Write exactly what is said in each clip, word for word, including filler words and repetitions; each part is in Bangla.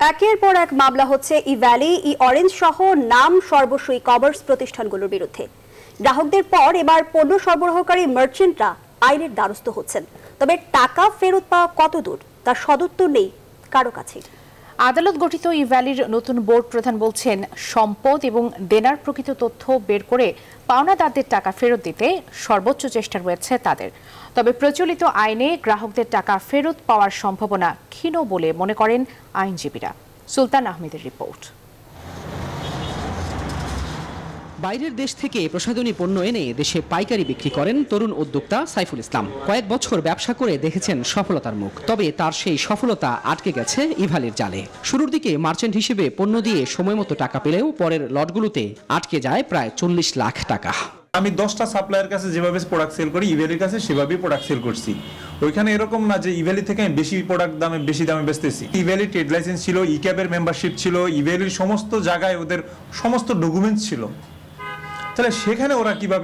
একের পর এক মামলা হচ্ছে ই ভ্যালি, ই অরেঞ্জ সহ নাম সর্বস্ব ই কমার্স প্রতিষ্ঠানগুলোর বিরুদ্ধে। গ্রাহকদের পর এবার পণ্য সরবরাহকারী মার্চেন্টরা আইনের দ্বারস্থ হচ্ছেন। তবে টাকা ফেরত পাওয়া কতদূর তার সদুত্তর নেই কারো কাছে। আদালত গঠিত ই ভ্যালির নতুন বোর্ড প্রধান বলছেন, সম্পদ এবং দেনার প্রকৃত তথ্য বের করে পাওনাদারদের টাকা ফেরত দিতে সর্বোচ্চ চেষ্টা রয়েছে তাদের। তবে প্রচলিত আইনে গ্রাহকদের টাকা ফেরত পাওয়ার সম্ভাবনা ক্ষীণ বলে মনে করেন আইনজীবীরা। সুলতান আহমেদের রিপোর্ট। বাইরের দেশ থেকে প্রসাধনী পণ্য এনে দেশে পাইকারি বিক্রি করেন তরুণ উদ্যোক্তা সাইফুল ইসলাম। কয়েক বছর ব্যবসা করে দেখেছেন সফলতার মুখ। তবে তার সেই সফলতা আটকে গেছে ই ভ্যালির জালে। শুরুর দিকে মার্চেন্ট হিসেবে পণ্য দিয়ে সময়মতো টাকা পেলেও পরের লটগুলোতে আটকে যায় প্রায় চল্লিশ লাখ টাকা। আমি দশটা সাপ্লায়ার কাছে যেভাবে প্রোডাক্ট সেল করি, ই ভ্যালির কাছে সেভাবেই প্রোডাক্ট সেল করছি। ওইখানে এরকম না যে ই ভ্যালি থেকে আমি বেশি প্রোডাক্ট দামে বেশি দামে বেচতেছি। ই ভ্যালি ট্রেড লাইসেন্স ছিল, ই ক্যাবের মেম্বারশিপ ছিল, ই ভ্যালির সমস্ত জায়গায় ওদের সমস্ত ডকুমেন্টস ছিল। তাহলে সেখানে ওরা কিভাবে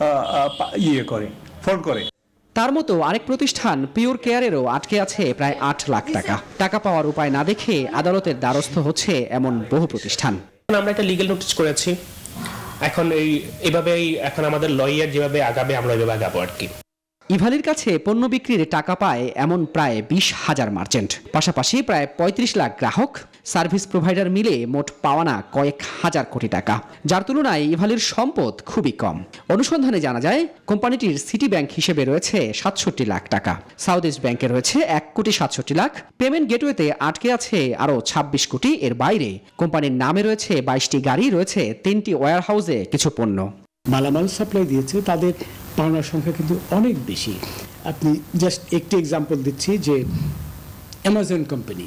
ইয়ে করে ফ্রড করে। তার মতো আরেক প্রতিষ্ঠান পিওর কেয়ারেরও আটকে আছে প্রায় আট লাখ টাকা। টাকা পাওয়ার উপায় না দেখে আদালতের দ্বারস্থ হচ্ছে এমন বহু প্রতিষ্ঠান। আমরা একটা লিগ্যাল নোটিশ করেছি, এখন এই এভাবেই এখন আমাদের লয়ার যেভাবে আগাবে আমরা এভাবে আগাবো আর কি। ই ভ্যালির কাছে পণ্য বিক্রির টাকা পায় এমন প্রায় বিশ হাজার মার্চেন্ট, পাশাপাশি প্রায় পঁয়ত্রিশ লাখ গ্রাহক, সার্ভিস প্রোভাইডার মিলে মোট পাওনা কয়েক হাজার কোটি টাকা, যার তুলনায় ই ভ্যালির সম্পদ খুবই কম। অনুসন্ধানে জানা যায় কোম্পানিটির সিটি ব্যাংক হিসেবে রয়েছে সাতষট্টি লাখ টাকা, সাউথ ইস্ট ব্যাংকে রয়েছে এক কোটি সাতষট্টি লাখ, পেমেন্ট গেটওয়েতে আটকে আছে আরও ছাব্বিশ কোটি। এর বাইরে কোম্পানির নামে রয়েছে বাইশটি গাড়ি, রয়েছে তিনটি ওয়্যার হাউসে কিছু পণ্য। মালামাল সাপ্লাই দিয়েছে, তাদের পাওনার সংখ্যা কিন্তু অনেক বেশি। আপনি জাস্ট একটি এক্সাম্পল দিচ্ছি যে অ্যামাজন কোম্পানি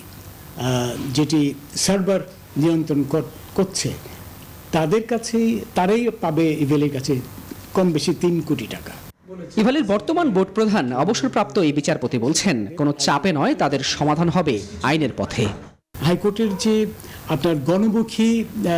যেটি সার্ভার নিয়ন্ত্রণ করছে, তাদের কাছেই তারাই পাবে ই ভ্যালির কাছে কম বেশি তিন কোটি টাকা। ই ভ্যালির বর্তমান বোর্ড প্রধান অবসরপ্রাপ্ত এই বিচারপতি বলছেন, কোনো চাপে নয়, তাদের সমাধান হবে আইনের পথে। হাইকোর্টের যে আপনার গণমুখী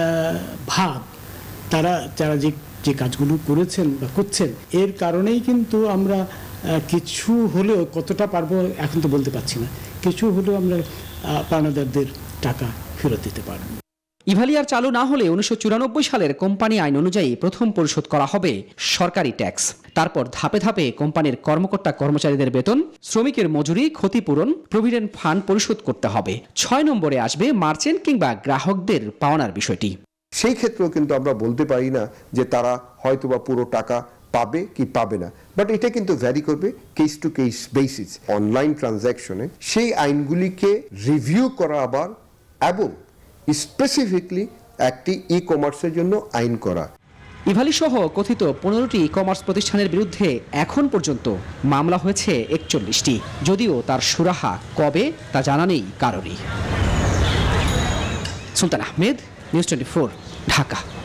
ভাব, তারা যারা যে যে কাজগুলো করেছেন বা করছেন, এর কারণেই কিন্তু আমরা কিছু হলেও, কতটা পারবো এখন তো বলতে পারছি না, কিছু হলেও আমরা পাওনাদারদের টাকা ফেরত দিতে পারব। ই ভ্যালি আর চালু না হলে উনিশশো চুরানব্বই সালের কোম্পানি আইন অনুযায়ী প্রথম পরিশোধ করা হবে সরকারি ট্যাক্স। তারপর ধাপে ধাপে কোম্পানির কর্মকর্তা কর্মচারীদের বেতন, শ্রমিকের মজুরি, ক্ষতিপূরণ, প্রভিডেন্ট ফান্ড পরিশোধ করতে হবে। ছয় নম্বরে আসবে মার্চেন্ট কিংবা গ্রাহকদের পাওনার বিষয়টি। সেই ক্ষেত্রেও কিন্তু আমরা বলতে পারি না যে তারা হয়তোবা পুরো টাকা পাবে কি পাবে না, বাট এটা কিন্তু ভ্যারি করবে case to case basis. Online ট্রানজ্যাকশনে সেই আইনগুলিকে রিভিউ করা আবার, এবং স্পেসিফিকলি একটি ই কমার্সের জন্য আইন করা। ই ভ্যালি সহ কথিত পনেরোটি ই কমার্স প্রতিষ্ঠানের বিরুদ্ধে এখন পর্যন্ত মামলা হয়েছে একচল্লিশটি, যদিও তার সুরাহা কবে তা জানা নেই কারোরই। Sultan Ahmed, news twenty four, Dhaka.